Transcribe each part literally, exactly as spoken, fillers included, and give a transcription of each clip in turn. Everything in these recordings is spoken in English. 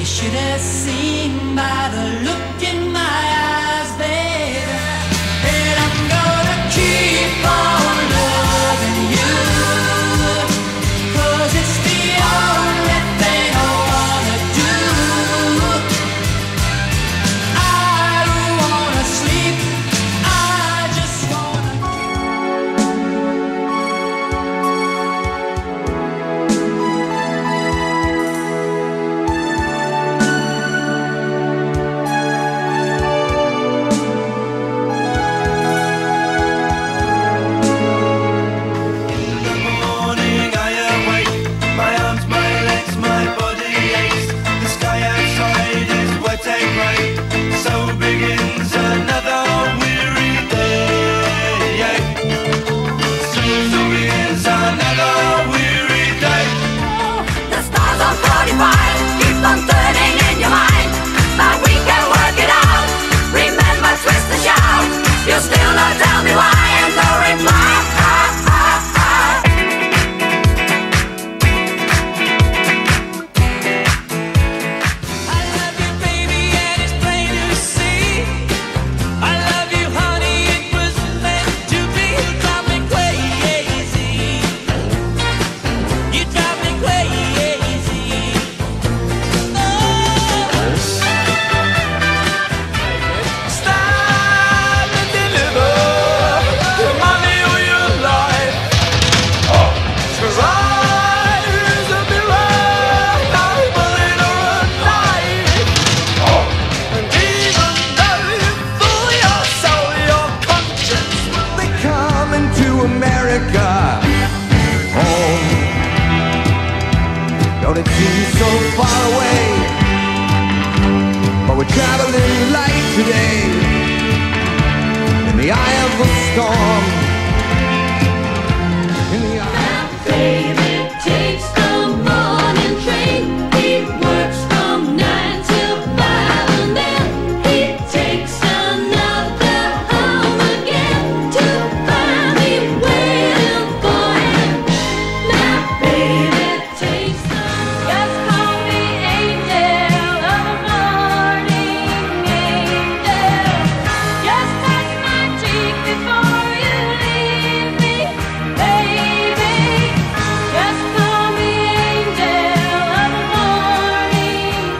should have seen by the look in my eyes, baby, that I'm gonna keep on loving you, 'cause it's the only thing I wanna do. I don't wanna sleep, I just wanna it seems so far away, but we're traveling light today in the eye of the storm. In the eye. My baby takes the morning train. He works from nine till five, and then he takes another home again to find me waiting for him. My baby takes the just call me angel of the morning, angel. Just touch my cheek before you leave me, baby. Just call me angel of the morning,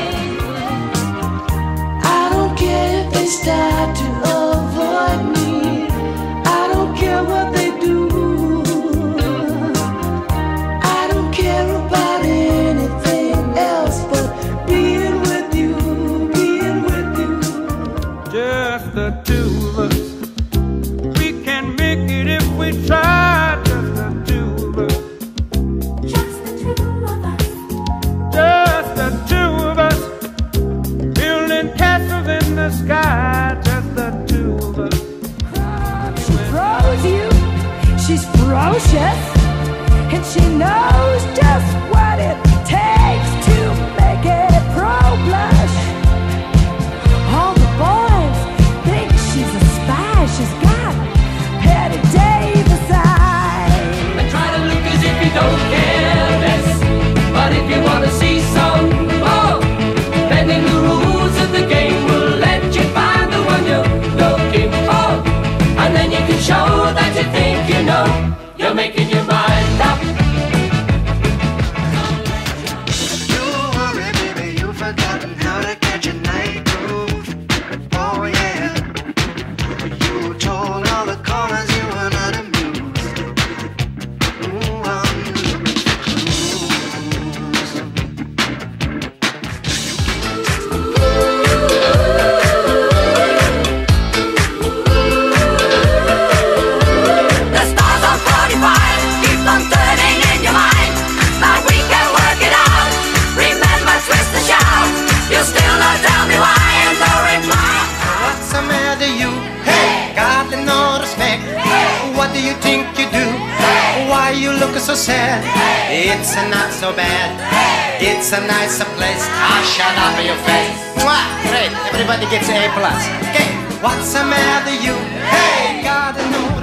angel. I don't care if they start to avoid me, I don't care what they do, I don't care about anything else but being with you, being with you. Just the two of us. We can make it if we try. Just the two of us. Just the two of us. Just the two of us. Building castles in the sky. Just the two of us. She froze you, she's ferocious, and she knows just what it takes to make it pro blush. All the boys think she's a spy, she's got Petty Davis eyes. And try to look as if you don't care less, but if you wanna see some more, bending the rules of the game will let you find the one you're looking for, and then you can show that you think you know, you're making your mind up. Don't worry, baby, you've forgotten how to catch a night groove. Oh yeah, you told all the corners you were not amused. Ooh, amused. The stars on forty-five keep on turning in your mind, but we can work it out. Remember, twist and shout. You still not tell me why, and no reply. What's the matter, you? Hey, got no respect. What do you think you do? Why you look so sad? It's a not so bad. It's a nicer place. Ah, shut up in your face. Mwah! Great, everybody gets an A plus. Okay, what's the matter, you? Hey, got no